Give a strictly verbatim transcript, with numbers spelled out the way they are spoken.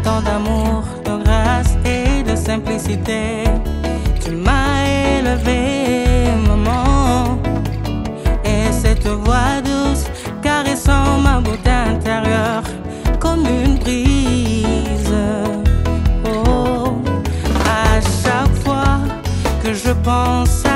tant d'amour, de grâce et de simplicité. Tu m'as élevé, maman, et cette voix douce caressant ma beauté intérieure comme une brise. Oh, à chaque fois que je pense